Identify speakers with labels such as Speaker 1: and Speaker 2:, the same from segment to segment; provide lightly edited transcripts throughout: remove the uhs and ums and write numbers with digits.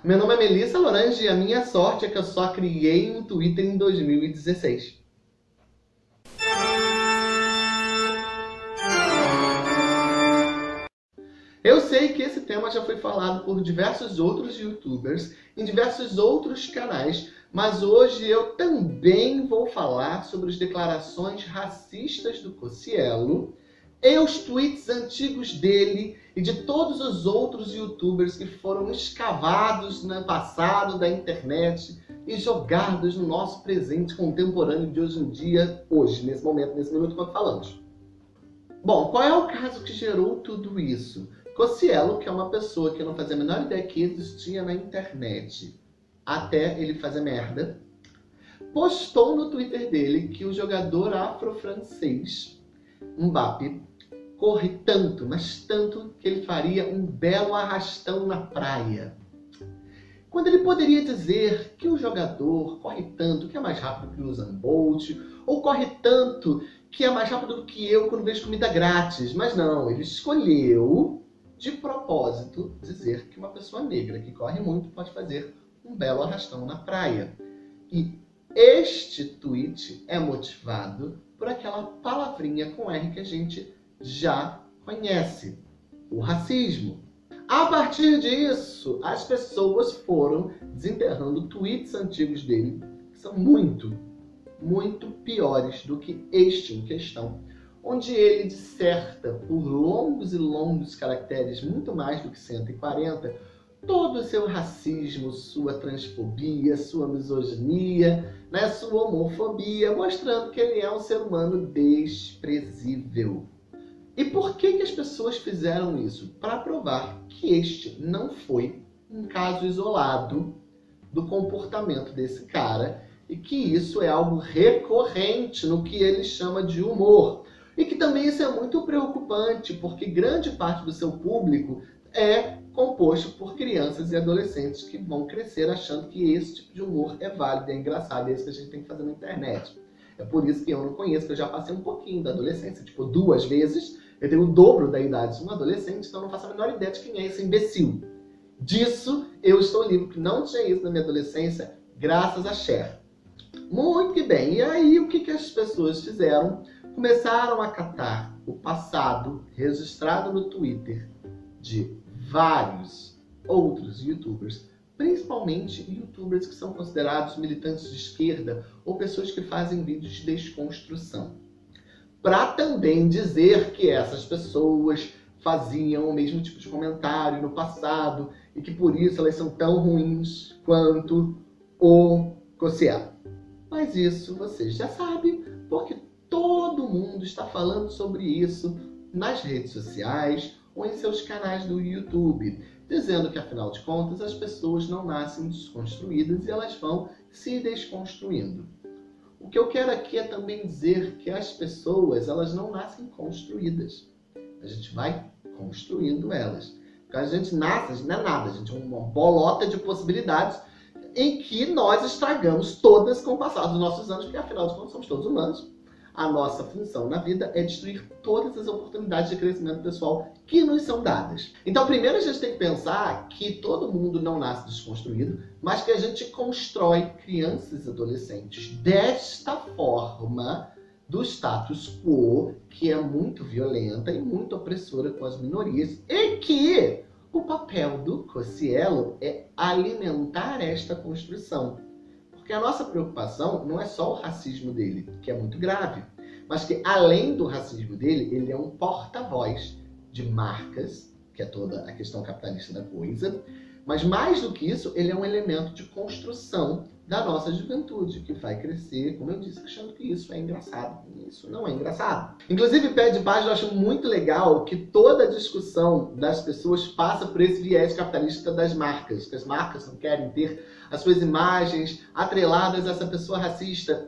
Speaker 1: meu nome é Melissa Lorange e a minha sorte é que eu só criei um Twitter em 2016. Eu sei que esse tema já foi falado por diversos outros youtubers, em diversos outros canais, mas hoje eu também vou falar sobre as declarações racistas do Cossielo e os tweets antigos dele e de todos os outros youtubers que foram escavados no passado da internet e jogados no nosso presente contemporâneo de hoje em dia, hoje, nesse momento, nesse minuto quando falamos. Bom, qual é o caso que gerou tudo isso? Cossielo, que é uma pessoa que eu não fazia a menor ideia que existia na internet, até ele fazer merda, postou no Twitter dele que o jogador afro-francês, Mbappé, corre tanto, mas tanto, que ele faria um belo arrastão na praia. Quando ele poderia dizer que o jogador corre tanto que é mais rápido que o Usain Bolt, ou corre tanto que é mais rápido do que eu quando vejo comida grátis. Mas não, ele escolheu de propósito dizer que uma pessoa negra que corre muito pode fazer um belo arrastão na praia. E este tweet é motivado por aquela palavrinha com R que a gente já conhece, o racismo. A partir disso, as pessoas foram desenterrando tweets antigos dele, que são muito piores do que este em questão, onde ele disserta por longos e longos caracteres, muito mais do que 140, todo o seu racismo, sua transfobia, sua misoginia, né, sua homofobia, mostrando que ele é um ser humano desprezível. E por que as pessoas fizeram isso? Para provar que este não foi um caso isolado do comportamento desse cara e que isso é algo recorrente no que ele chama de humor. E que também isso é muito preocupante, porque grande parte do seu público é composto por crianças e adolescentes que vão crescer achando que esse tipo de humor é válido, é engraçado, é isso que a gente tem que fazer na internet. É por isso que eu não conheço, que eu já passei um pouquinho da adolescência, tipo 2 vezes, eu tenho o dobro da idade de um adolescente, então eu não faço a menor ideia de quem é esse imbecil. Disso, eu estou livre, porque não tinha isso na minha adolescência, graças a Cher. Muito que bem, e aí o que as pessoas fizeram? Começaram a catar o passado registrado no Twitter de vários outros youtubers, principalmente youtubers que são considerados militantes de esquerda ou pessoas que fazem vídeos de desconstrução, para também dizer que essas pessoas faziam o mesmo tipo de comentário no passado e que por isso elas são tão ruins quanto o Cossielo. Mas isso vocês já sabem, porque todo mundo está falando sobre isso nas redes sociais ou em seus canais do YouTube, dizendo que, afinal de contas, as pessoas não nascem desconstruídas e elas vão se desconstruindo. O que eu quero aqui é também dizer que as pessoas, elas não nascem construídas. A gente vai construindo elas. Porque a gente nasce, a gente não é nada, a gente é uma bolota de possibilidades em que nós estragamos todas com o passar dos nossos anos, porque, afinal de contas, somos todos humanos. A nossa função na vida é destruir todas as oportunidades de crescimento pessoal que nos são dadas. Então, primeiro a gente tem que pensar que todo mundo não nasce desconstruído, mas que a gente constrói crianças e adolescentes desta forma do status quo, que é muito violenta e muito opressora com as minorias, e que o papel do Cossielo é alimentar esta construção. Porque a nossa preocupação não é só o racismo dele, que é muito grave, mas que, além do racismo dele, ele é um porta-voz de marcas, que é toda a questão capitalista da coisa, mas mais do que isso, ele é um elemento de construção da nossa juventude, que vai crescer, como eu disse, achando que isso é engraçado. Isso não é engraçado. Inclusive, pé de página, eu acho muito legal que toda a discussão das pessoas passa por esse viés capitalista das marcas, que as marcas não querem ter as suas imagens atreladas a essa pessoa racista.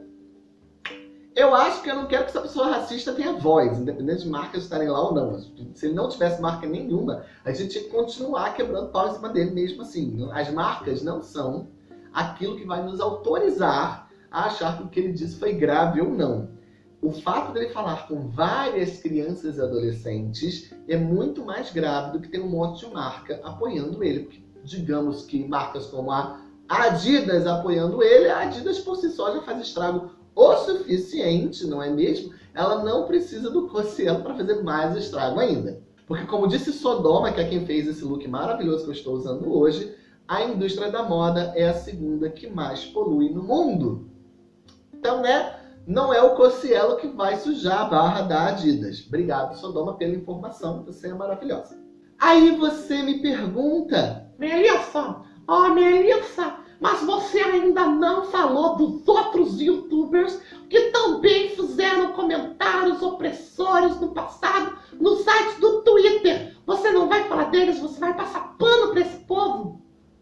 Speaker 1: Eu acho que eu não quero que essa pessoa racista tenha voz, independente de marcas estarem lá ou não. Se ele não tivesse marca nenhuma, a gente ia continuar quebrando pau em cima dele mesmo assim. As marcas não são aquilo que vai nos autorizar a achar que o que ele disse foi grave ou não. O fato dele falar com várias crianças e adolescentes é muito mais grave do que ter um monte de marca apoiando ele. Porque digamos que marcas como a Adidas apoiando ele, a Adidas por si só já faz estrago o suficiente, não é mesmo? Ela não precisa do Cossielo para fazer mais estrago ainda. Porque como disse Sodoma, que é quem fez esse look maravilhoso que eu estou usando hoje, a indústria da moda é a segunda que mais polui no mundo. Então, né, não é o Cossielo que vai sujar a barra da Adidas. Obrigado, Sodoma, pela informação, você é maravilhosa. Aí você me pergunta,
Speaker 2: Melissa, Melissa, mas você ainda não falou dos outros youtubers que também fizeram comentários opressores no passado no site do Twitter. Você não vai falar deles, você vai passar pano pra esse povo?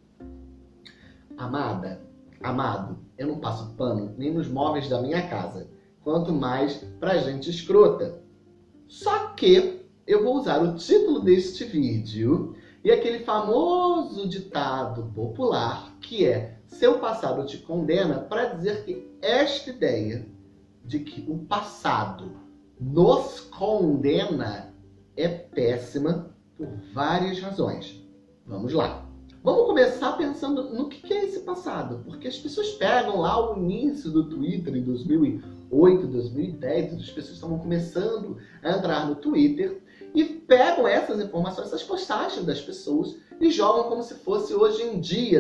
Speaker 1: Amado, eu não passo pano nem nos móveis da minha casa, quanto mais pra gente escrota. Só que eu vou usar o título deste vídeo e aquele famoso ditado popular que é seu passado te condena, para dizer que esta ideia de que o passado nos condena é péssima por várias razões. Vamos lá. Vamos começar pensando no que é esse passado, porque as pessoas pegam lá o início do Twitter em 2008, 2010, as pessoas estavam começando a entrar no Twitter e pegam essas informações, essas postagens das pessoas e jogam como se fosse hoje em dia,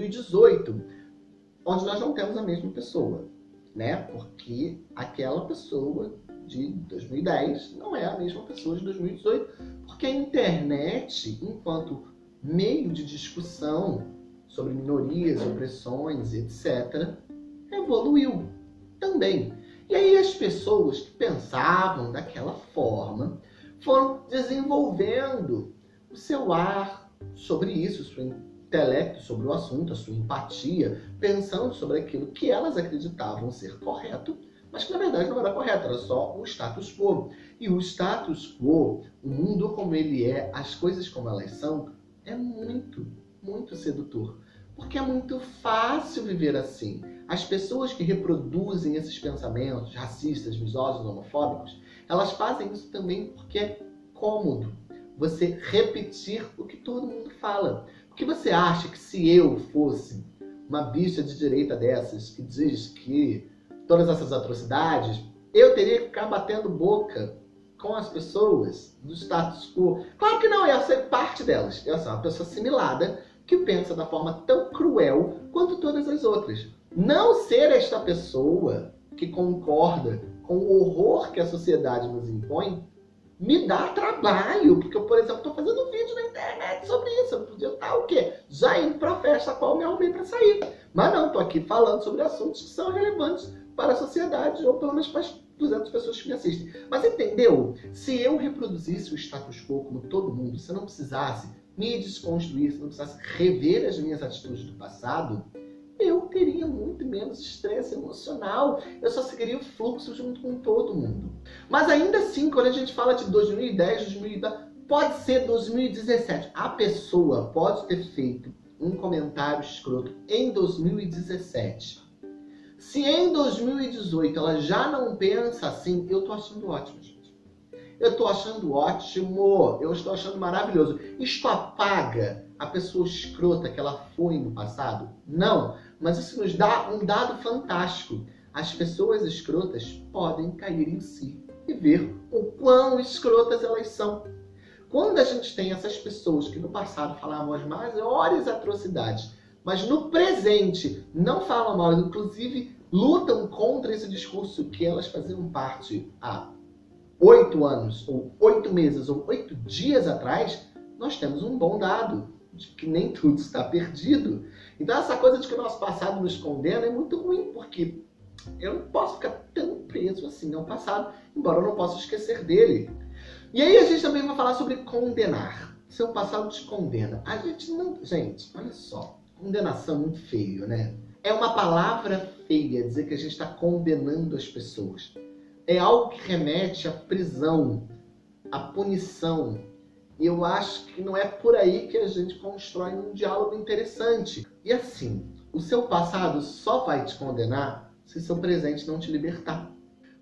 Speaker 1: 2018, onde nós não temos a mesma pessoa, né? Porque aquela pessoa de 2010 não é a mesma pessoa de 2018, porque a internet, enquanto meio de discussão sobre minorias, opressões, etc., evoluiu também. E aí as pessoas que pensavam daquela forma foram desenvolvendo o seu ar sobre isso, o seu intelecto sobre o assunto, a sua empatia, pensando sobre aquilo que elas acreditavam ser correto, mas que na verdade não era correto, era só o status quo. E o status quo, o mundo como ele é, as coisas como elas são, é muito, muito sedutor. Porque é muito fácil viver assim. As pessoas que reproduzem esses pensamentos racistas, misóginos, homofóbicos, elas fazem isso também porque é cômodo você repetir o que todo mundo fala. Porque você acha que se eu fosse uma bicha de direita dessas que diz que todas essas atrocidades, eu teria que ficar batendo boca com as pessoas do status quo? Claro que não, eu sou parte delas. Eu sou uma pessoa assimilada que pensa da forma tão cruel quanto todas as outras. Não ser esta pessoa que concorda com o horror que a sociedade nos impõe me dá trabalho, porque eu, por exemplo, estou fazendo um vídeo na internet sobre isso. Eu podia estar o quê? Já indo para a festa a qual me arrumei para sair. Mas não, estou aqui falando sobre assuntos que são relevantes para a sociedade, ou pelo menos para as 200 pessoas que me assistem. Mas entendeu? Se eu reproduzisse o status quo como todo mundo, se eu não precisasse me desconstruir, se eu não precisasse rever as minhas atitudes do passado, eu teria muito menos estresse emocional. Eu só seguiria o fluxo junto com todo mundo. Mas ainda assim, quando a gente fala de 2010, 2010, pode ser 2017. A pessoa pode ter feito um comentário escroto em 2017. Se em 2018 ela já não pensa assim, eu tô achando ótimo, gente. Eu tô achando ótimo, eu estou achando maravilhoso. Isto apaga a pessoa escrota que ela foi no passado? Não, mas isso nos dá um dado fantástico. As pessoas escrotas podem cair em si e ver o quão escrotas elas são. Quando a gente tem essas pessoas que no passado falavam as maiores atrocidades, mas no presente não falam mal, inclusive lutam contra esse discurso que elas faziam parte há 8 anos, ou 8 meses, ou 8 dias atrás, nós temos um bom dado de que nem tudo está perdido. Então essa coisa de que o nosso passado nos condena é muito ruim, porque eu não posso ficar tão preso assim ao passado, embora eu não possa esquecer dele. E aí a gente também vai falar sobre condenar. Seu passado te condena. A gente não... Gente, olha só. Condenação é muito feio, né? É uma palavra feia dizer que a gente está condenando as pessoas. É algo que remete à prisão, à punição. E eu acho que não é por aí que a gente constrói um diálogo interessante. E assim, o seu passado só vai te condenar se seu presente não te libertar.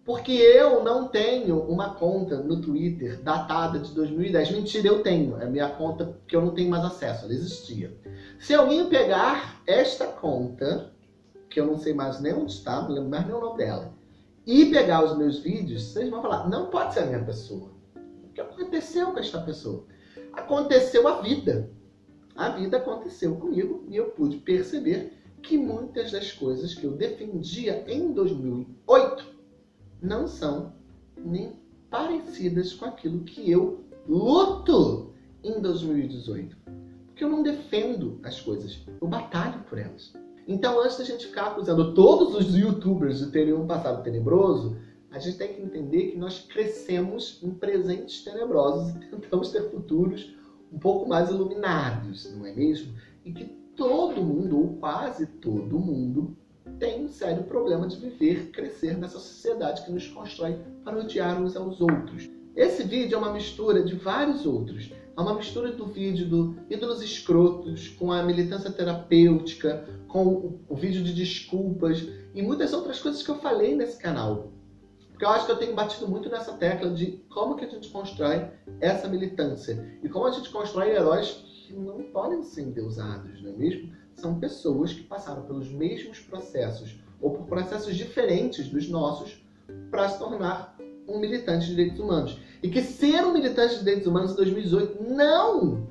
Speaker 1: Porque eu não tenho uma conta no Twitter datada de 2010. Mentira, eu tenho. É a minha conta que eu não tenho mais acesso. Ela existia. Se alguém pegar esta conta, que eu não sei mais nem onde está, não lembro mais nem o nome dela, e pegar os meus vídeos, vocês vão falar, não pode ser a minha pessoa. O que aconteceu com esta pessoa? Aconteceu a vida. A vida aconteceu comigo e eu pude perceber que muitas das coisas que eu defendia em 2008 não são nem parecidas com aquilo que eu luto em 2018. Porque eu não defendo as coisas, eu batalho por elas. Então, antes da gente ficar acusando todos os youtubers de terem um passado tenebroso, a gente tem que entender que nós crescemos em presentes tenebrosos e tentamos ter futuros um pouco mais iluminados, não é mesmo? E que todo mundo, ou quase todo mundo, tem um sério problema de viver, crescer nessa sociedade que nos constrói para odiar uns aos outros. Esse vídeo é uma mistura de vários outros. É uma mistura do vídeo do Ídolos Escrotos, com a militância terapêutica, com o vídeo de desculpas e muitas outras coisas que eu falei nesse canal. Porque eu acho que eu tenho batido muito nessa tecla de como que a gente constrói essa militância. E como a gente constrói heróis que não podem ser endeusados, não é mesmo? São pessoas que passaram pelos mesmos processos, ou por processos diferentes dos nossos, para se tornar um militante de direitos humanos. E que ser um militante de direitos humanos em 2018 não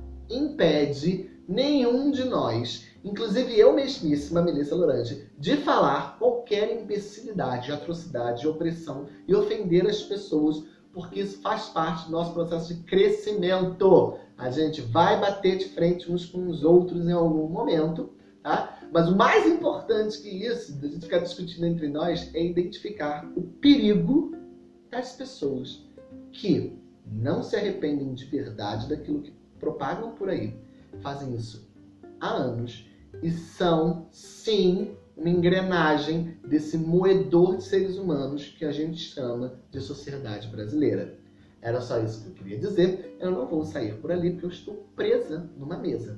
Speaker 1: impede nenhum de nós, inclusive eu mesmíssima, Melissa Lorange, de falar qualquer imbecilidade, atrocidade, opressão e ofender as pessoas, porque isso faz parte do nosso processo de crescimento. A gente vai bater de frente uns com os outros em algum momento, tá? Mas o mais importante que isso, da gente ficar discutindo entre nós, é identificar o perigo das pessoas que não se arrependem de verdade daquilo que propagam por aí. Fazem isso há anos e são, sim, uma engrenagem desse moedor de seres humanos que a gente chama de sociedade brasileira. Era só isso que eu queria dizer. Eu não vou sair por ali porque eu estou presa numa mesa.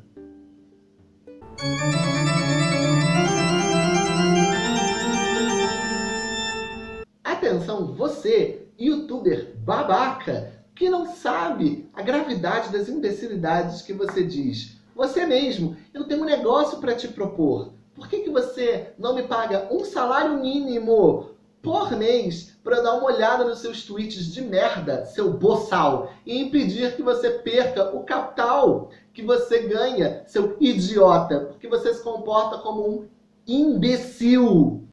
Speaker 1: Atenção, você, youtuber babaca, que não sabe a gravidade das imbecilidades que você diz. Você mesmo, eu tenho um negócio para te propor. Por que você não me paga um salário mínimo por mês para dar uma olhada nos seus tweets de merda, seu boçal, e impedir que você perca o capital que você ganha, seu idiota, porque você se comporta como um imbecil?